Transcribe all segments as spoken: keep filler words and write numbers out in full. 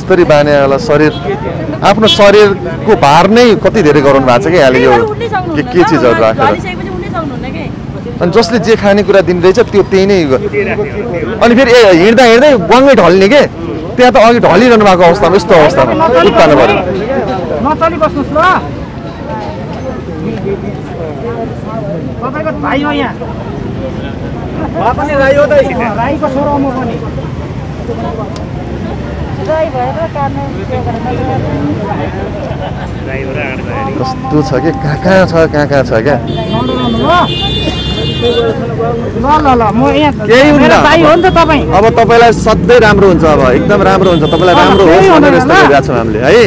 बिस्तरी बाने वाला शरीर आफ्नो शरीरको भार नै कति धेरै गराउनु भएको छ कि यहाँले यो के के चिजहरू राखेर अनि जसले जे खाने कुरा दिँदैछ त्यो त्यही नै अनि फेरि ए हिँड्दा हिँड्दै बङ्गै ढल्ने के त्यहाँ त अघि ढलिरहनु भएको अवस्थामा यस्तो अवस्थामा उत्तानो पर्यो नचली बस्नुस् ल तपाईको भाइ हो यहाँ म पनि राई हो दाइ राईको छोरो म पनि राई भएर काट्नु कस्तो छ कि कहाँ कहाँ छ कहाँ कहाँ छ क्या ल ल ल म यहाँ केही हुँदैन भाइ हो नि त तपाईँ अब तपाईँलाई सधैँ राम्रो हुन्छ अब एकदम राम्रो हुन्छ तपाईँलाई राम्रो होस् भनेर यस्तो गरिरहेको छौँ हामीले है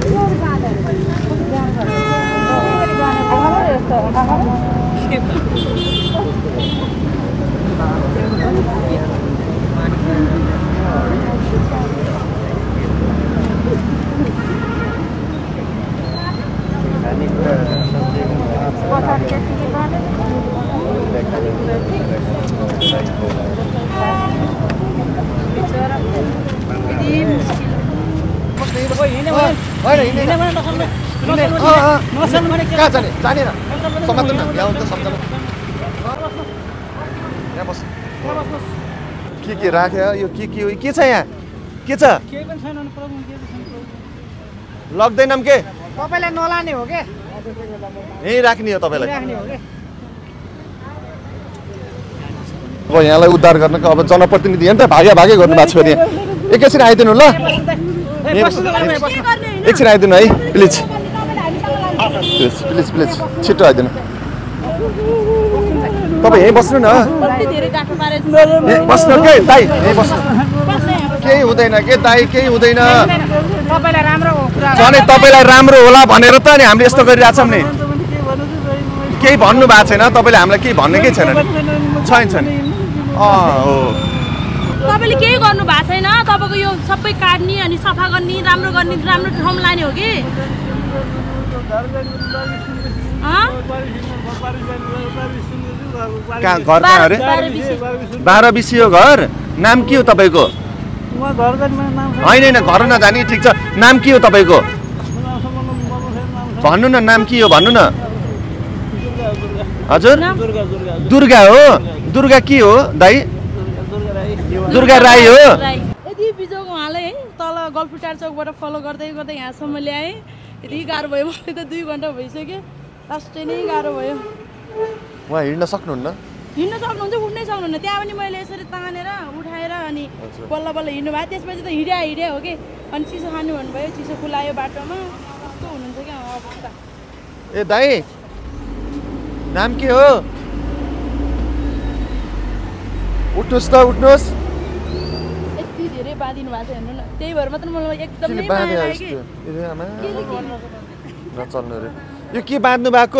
कहाँ जाने जानेन समात्नु न यहाँ हुन्छ सम्झना यहाँ बस के के राख्यो यो के के हो के छ यहाँ के छ लग्दैनौँ के तपाईलाई नलाने हो के यही राख्ने हो तपाईँलाई अब यहाँलाई उद्धार गर्नको अब जनप्रतिनिधि हो नि त भाग्या भागै गर्नु भएको छ फेरि एकैछिन आइदिनु ल एकछिन आइदिनु है प्लिज प्लिज प्लिज प्लिज छिटो आइदिनु तपाईँ यहीँ बस्नु न बस्नु के दाइ यहीँ बस्नु केही हुँदैन के दाइ केही हुँदैन झन् तपाईँलाई राम्रो होला भनेर त नि हामीले यस्तो गरिरहेछौँ नि केही भन्नु भएको छैन तपाईँले हामीलाई केही भन्ने केही छैन छैन छैन अँ हो तपाईले केही गर्नु भएको छैन तपाईको यो सबै काट्ने अनि सफा गर्ने राम्रो गर्ने राम्रो ठाउँमा लाने हो कि कहाँ घर कहाँ अरे बाह्र बिसियो घर नाम के हो तपाईँको होइन होइन घर नजाने ठिक छ नाम के हो तपाईँको भन्नु न नाम के हो भन्नु न हजुर दुर्गा हो दुर्गा के हो दाइ दुर्गा राई हो यति बिजोको उहाँले है तल गल्फुटार चौकबाट फलो गर्दै गर्दै यहाँसम्म ल्याएँ यति गाह्रो भयो मलाई त दुई घन्टा भइसक्यो लास्टै नै गाह्रो भयो उहाँ हिँड्न सक्नुहुन्न हिँड्न सक्नुहुन्छ उठ्नै सक्नुहुन्न त्यहाँ पनि मैले यसरी तानेर उठाएर अनि बल्ल बल्ल हिँड्नु भयो त्यसपछि त हिँड्या हिँड्या हो कि अनि चिसो खानु भन्नुभयो चिसो फुलायो बाटोमा कस्तो हुनुहुन्छ क्या अवस्था ए दाइ नाम के हो उठ्नुहोस् त उठ्नुहोस् यति धेरै बाँधिनु भएको छ हेर्नु न त्यही भएर मात्र मलाई एकदमै माया लाग्यो कि नचल्नु रे यो के बाँध्नु भएको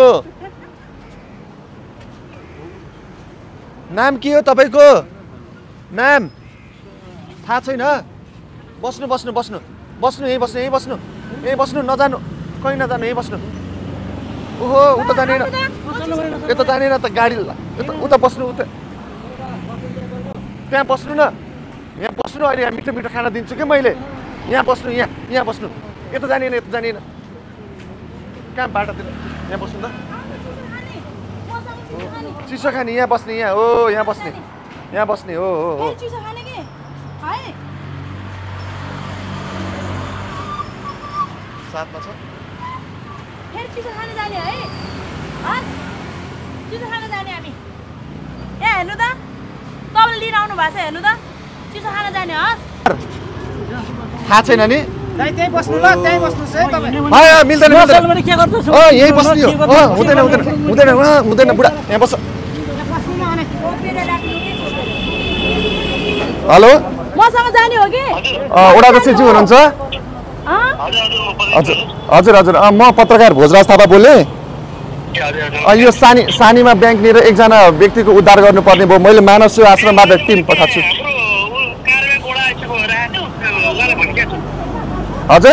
नाम के हो तपाईँको नाम थाहा छैन बस्नु बस्नु बस्नु बस्नु यहीँ बस्नु यहीँ बस्नु यहीँ बस्नु नजानु कहीँ नजानु यहीँ बस्नु ओहो उता जानेन यता जानेन त गाडी उता बस्नु उता त्यहाँ बस्नु न यहाँ बस्नु अहिले यहाँ मिठो मिठो खाना दिन्छु कि मैले यहाँ बस्नु यहाँ यहाँ बस्नु यता जानेन यता जानेन कहाँ बाटोतिर यहाँ बस्नु त चिसो खाने यहाँ बस्ने यहाँ हो यहाँ बस्ने यहाँ बस्ने हो हो हो साथमा छ फेरि चिसो खान जाने है चिसो खान जाने हामी ए हेर्नु त तपाईँले लिन आउनु भएको छ हेर्नु त चिसो खान जाने हस् थाहा छैन नि त्यही बस्नु ल त्यही बस्नुस् है तपाईँ मिल्दैन मिल्दैन के गर्छौ अ यही बस्नु हो हुँदैन हुँदैन हुँदैन हुँदैन बुढा यहाँ बस हेलो मसँग जाने हो कि ओडाको चिजु हुनुहुन्छ हजुर हजुर हजुर म पत्रकार भोजराज थापा बोलेँ यो सानी सानीमा ब्याङ्कनिर एकजना व्यक्तिको उद्धार गर्नुपर्ने भयो मैले मानव सेवा आश्रमबाट टिम पठाएको छु हजुर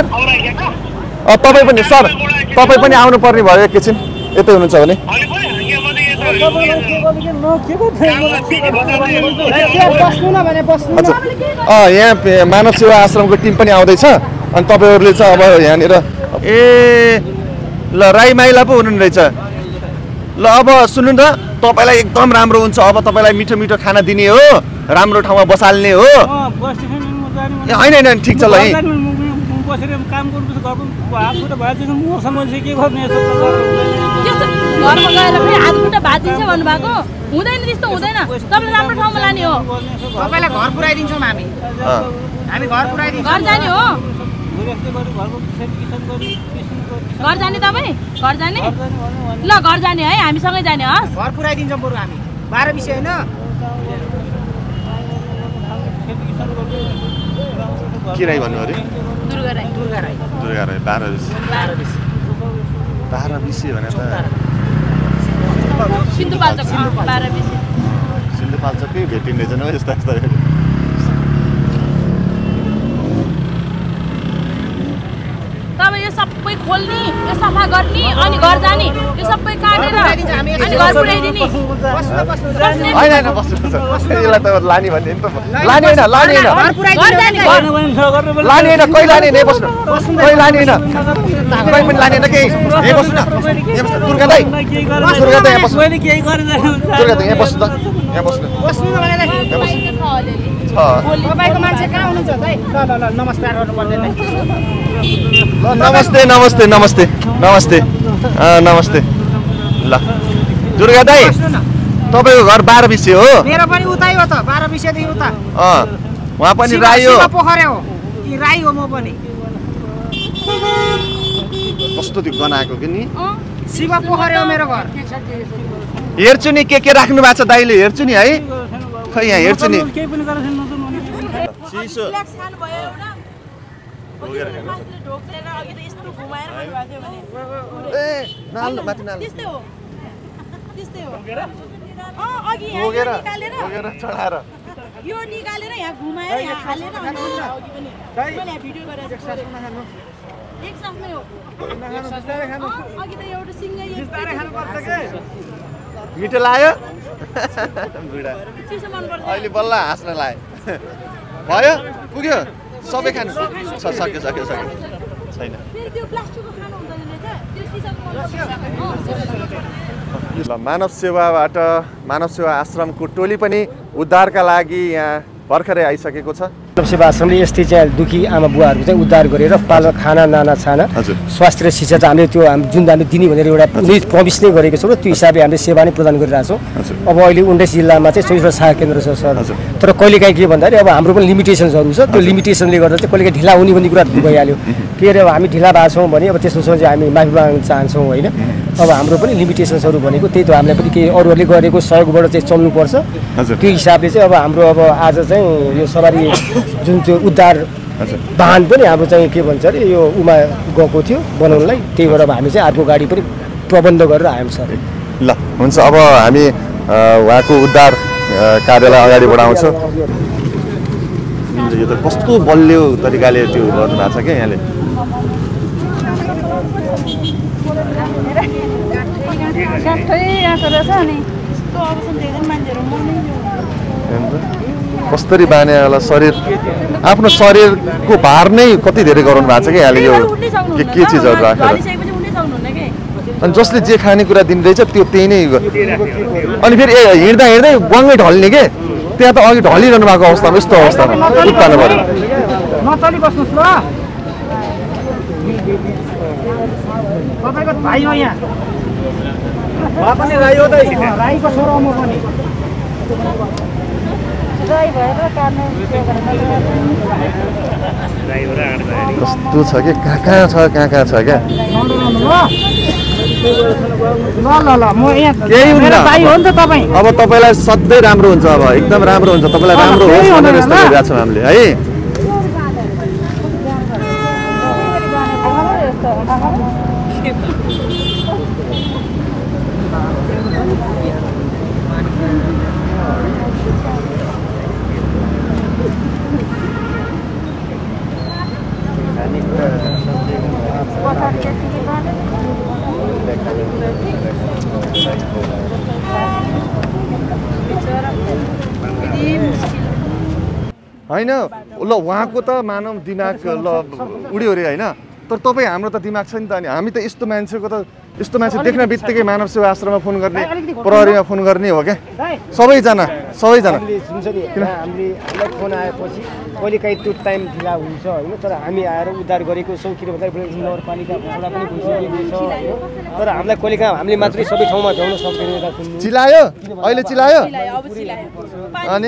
तपाईँ पनि सर तपाईँ पनि आउनुपर्ने भयो एकैछिन यतै हुनुहुन्छ भने अच्छा यहाँ मानव सेवा आश्रमको टिम पनि आउँदैछ अनि तपाईँहरूले चाहिँ अब यहाँनिर ए ल राई माइला पो हुनु रहेछ ल अब सुन्नु न तपाईँलाई एकदम राम्रो हुन्छ अब तपाईँलाई मिठो मिठो खाना दिने हो राम्रो ठाउँमा बसाल्ने हो ए होइन होइन ठिक छ ल है बसेर काम गर्नुपर्छ घरको हातखुट्टा भाँचिन्छ मसँग चाहिँ के गर्ने यसो घरमा गएर फेरि हातखुट्टा भाँचिन्छ भन्नुभएको हुँदैन त्यस्तो हुँदैन तपाईँले राम्रो ठाउँमा लाने हो तपाईँलाई घर पुऱ्याइदिन्छौँ हामी हामी घर पुऱ्याइदिन्छौँ घर जाने हो घर जाने तपाईँ घर जाने ल घर जाने है हामीसँगै जाने हस् घर पुऱ्याइदिन्छौँ बरु हामी बाह्र विषय होइन के राई भन्नु अरे दुर्गा राई दुर्गा राई दुर्गा राई बाह्र बिस बाह्र बिस भने त सिन्धुपाल्चोक बाह्र बिस सिन्धुपाल्चोकै भेटिँदैछ न यस्ता यस्ता तपाईँ यो सबै खोल्ने यो सफा गर्ने अनि घर जाने यो सबै काटेर अनि घर पुऱ्याइदिने होइन होइन बस्नु यसलाई त लाने भन्ने नि त लाने होइन लाने होइन लाने होइन कोही लाने होइन बस्नु कोही लाने होइन कोही पनि लाने होइन केही यहाँ बस्नु न यहाँ बस्नु दुर्गा दाइ दुर्गा दाइ यहाँ बस्नु दुर्गा दाइ यहाँ बस्नु त यहाँ बस्नु तपाईँको मान्छे कहाँ हुनुहुन्छ है ल ल ल नमस्कार गर्नुपर्दैन ल नमस्ते नमस्ते नमस्ते नमस्ते नमस्ते ल दुर्गा दाइ तपाईँको घर बाह्र बिसे हो मेरो पनि उतै हो त बाह्र बिसेदेखि उता अँ उहाँ पनि राई हो पोखरे हो कि राई हो म पनि कस्तो त्यो गनाएको कि नि शिव पोखरे हो मेरो घर हेर्छु नि के के राख्नु भएको छ दाइले हेर्छु नि है खै यहाँ हेर्छु नि चिसो ए नाल्नु माथि नाल्नु त्यस्तै हो त्यस्तै हो अघि बोकेर निकालेर बोकेर चढाएर यो निकालेर यहाँ घुमाएर यहाँ हालेर अनि अघि पनि मैले यहाँ भिडियो गरेर एक साथमै हो अघि त एउटा सिङ्गै मिठो लाग्यो चिसो मन पर्छ अहिले बल्ल हाँस्न लाग्यो भयो पुग्यो सबै खानु सक्यो सक्यो सक्यो छैन फेरि त्यो प्लास्टिकको खानु हुँदैन रहेछ त्यो सिसाको ल मानव सेवाबाट मानव सेवा आश्रमको टोली पनि उद्धारका लागि यहाँ भर्खरै आइसकेको छ मानव सेवा आश्रमले यस्तै चाहिँ दुखी आमा बुवाहरूको चाहिँ उद्धार गरेर पालो खाना नाना छाना स्वास्थ्य र शिक्षा चाहिँ हामीले त्यो हामी जुन हामीले दिने भनेर एउटा उनी प्रमिस नै गरेको छौँ र त्यो हिसाबले हामीले सेवा नै प्रदान गरिरहेछौँ। अब अहिले उन्नाइस जिल्लामा चाहिँ चौबिसवटा सहायता केन्द्र छ सर, तर कहिलेकाहीँ के भन्दाखेरि अब हाम्रो पनि लिमिटेसन्सहरू छ, त्यो लिमिटेसनले गर्दा चाहिँ कहिलेकाहीँ ढिला हुने भन्ने कुरा भइहाल्यो। के अरे अब हामी ढिला भएको छौँ भने अब त्यसमा चाहिँ हामी माफी माग्न चाहन्छौँ होइन। अब हाम्रो पनि लिमिटेसन्सहरू भनेको त्यही त, हामीलाई पनि केही अरूहरूले गरेको सहयोगबाट चाहिँ चल्नुपर्छ। त्यो हिसाबले चाहिँ अब हाम्रो अब आज चाहिँ यो सवारी जुन त्यो उद्धार वाहन पनि हाम्रो चाहिँ के भन्छ अरे यो उमा गएको थियो बनाउनलाई, त्यही भएर अब हामी चाहिँ अर्को गाडी पनि प्रबन्ध गरेर आयौँ सर। ल हुन्छ, अब हामी उहाँको उद्धार कार्यलाई अगाडि बढाउँछौँ। यो त कस्तो बलियो तरिकाले त्यो गर्नु भएको छ क्या यहाँले। कसरी बाने होला शरीर, आफ्नो शरीरको भार नै कति धेरै गराउनु भएको छ क्या यहाँले। यो के के चिजहरू राखेर अनि जसले जे खानेकुरा दिँदैछ त्यो त्यही नै। अनि फेरि ए हिँड्दा हिँड्दै बङ्गै ढल्ने के, त्यहाँ त अघि ढलिरहनु भएको अवस्थामा यस्तो अवस्थामा उत्तानो पऱ्यो। नचली बस्नुहोस् ल, तपाईँको भाइ हो यहाँ, पनि राई हो त, राईको छोरो म पनि। कस्तो छ कि कहाँ कहाँ छ कहाँ कहाँ छ क्या। ल ल ल म यहाँ केही हुन्न, भाइ हो नि त तपाईँ। अब तपाईँलाई सधैँ राम्रो हुन्छ, अब एकदम राम्रो हुन्छ, तपाईँलाई राम्रो होस् भनेर यस्तो गरिरहेको छौँ हामीले है। होइन ल उहाँको त मानव दिमाग ल उड्यो अरे होइन तर तपाईँ हाम्रो त दिमाग छ नि त अनि हामी त यस्तो मान्छेको त यस्तो मान्छे देख्न बित्तिकै मानव सेवा आश्रममा फोन गर्ने प्रहरीमा फोन गर्ने हो क्या सबैजना सबैजना जुन छ नि हामीले हामीलाई फोन आएपछि कहिले काहीँ त्यो टाइम ढिला हुन्छ होइन तर हामी आएर उद्धार गरेको छौँ किन भन्दाखेरि नगरपालिका घोषणा पनि भइसकेको छ होइन तर हामीलाई कहिले काहीँ हामीले मात्रै सबै ठाउँमा भ्याउन सक्दैन चिलायो अहिले चिलायो अनि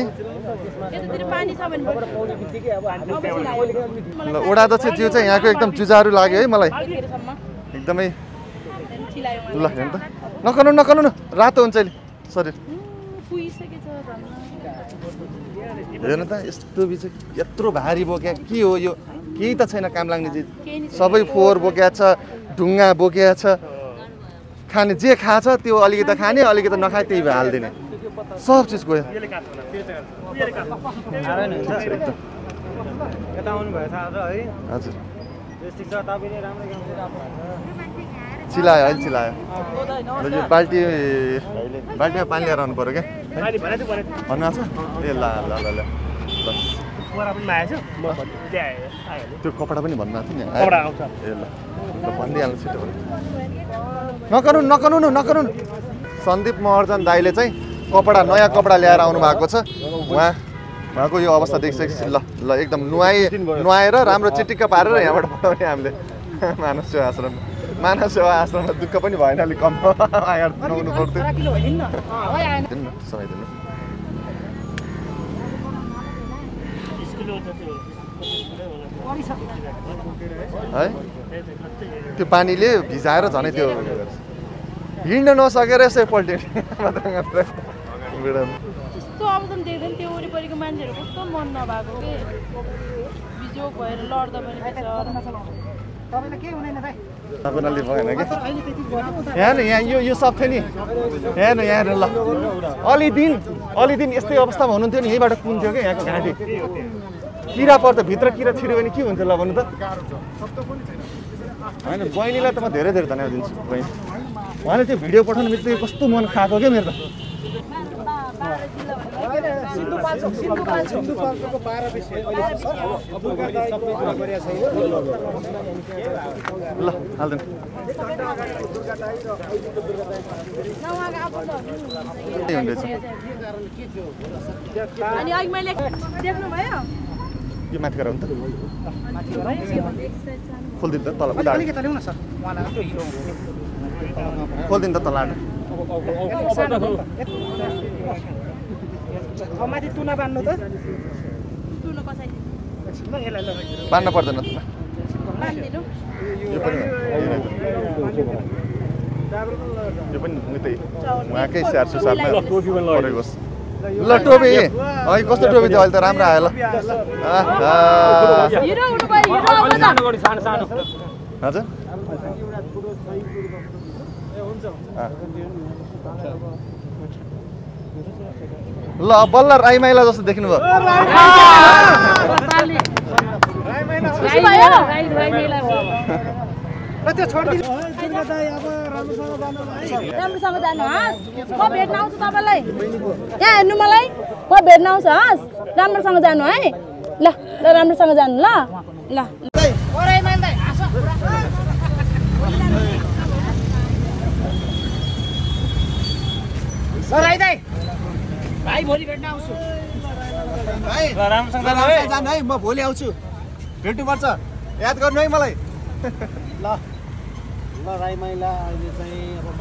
ओडा दक्ष जिउ चाहिँ यहाँको एकदम जुझारु लाग्यो है मलाई एकदमै ल हेर्नु त नकर्नु नकर्नु न रातो हुन्छ अहिले शरीर हेर्नु त यस्तो बिच यत्रो भारी बोक्या के हो यो केही त छैन काम लाग्ने चिज सबै फोहोर बोक्या छ ढुङ्गा बोक्या छ खाने जे खाछ त्यो अलिकति खाने अलिकति नखाए त्यही भए हालिदिने सब चिज गयो हजुर चिलायो अहिले चिलायो यो बाल्टी बाल्टीमा पानी लिएर आउनु पऱ्यो क्या भन्नु छ ए ल ल ल ल त्यो कपडा पनि भन्नु थियो नि ए ल ल भनिदिइहाल्नु छिटो नकर्नु नकर्नु न नकर्नु सन्दीप महर्जन दाईले चाहिँ कपडा नयाँ कपडा ल्याएर आउनु भएको छ उहाँ उहाँको यो अवस्था देखिसकेपछि ल ल एकदम नुहाइ नुहाएर राम्रो चिटिक्क पारेर यहाँबाट पठाउने हामीले मानव सेवा आश्रम मानव सेवा आश्रममा दुःख पनि भएन अलिक कम नुहाउनु पर्थ्यो समय दिनु है त्यो पानीले भिजाएर झनै त्यो हिँड्न नसकेर यसै पल्ट्यो कस्तो अवस्थामा देख्दैन त्यो वरिपरिको मान्छेहरू कस्तो मन नभएको के बिजोग भएर लड्दा पनि तपाईँले भएन कि यहाँ न यहाँ यो यो सब थियो नि यहाँ न यहाँ ल अलि दिन अलि दिन यस्तै अवस्थामा हुनुहुन्थ्यो नि यहीँबाट कुन्थ्यो क्या यहाँको घाँटी किरा पर्छ भित्र किरा छिर्यो भने के हुन्छ ल भन्नु त होइन बहिनीलाई त म धेरै धेरै धन्यवाद दिन्छु बहिनी उहाँले त्यो भिडियो पठाउनु बित्तिकै कस्तो मन खाएको क्या मेरो त ल हाल्दैन अनि अघि मैले देख्नुभयो यो माथि गएर त खोलिदिनु त तल खोलिदिनु त तल माथि तुना बान्नु त बान्न पर्दैन यो पनि यो पनि उतै उहाँकै स्याहार सुसारमा परेको ल टोपी है कस्तो टोपी थियो अहिले त राम्रो आयो ल हजुर ल बल्ल राईमाइला जस्तो देख्नु भयो राम्रोसँग जानुहोस् म भेट्न आउँछु तपाईँलाई यहाँ हेर्नु मलाई म भेट्न आउँछु हस् राम्रोसँग जानु है ल ल राम्रोसँग जानु ल ल भाइ भोलि भेट्न आउँछु भाइ राम्रोसँग जानु है म भोलि आउँछु भेट्नुपर्छ याद गर्नु है मलाई ल ल राई माइला अहिले चाहिँ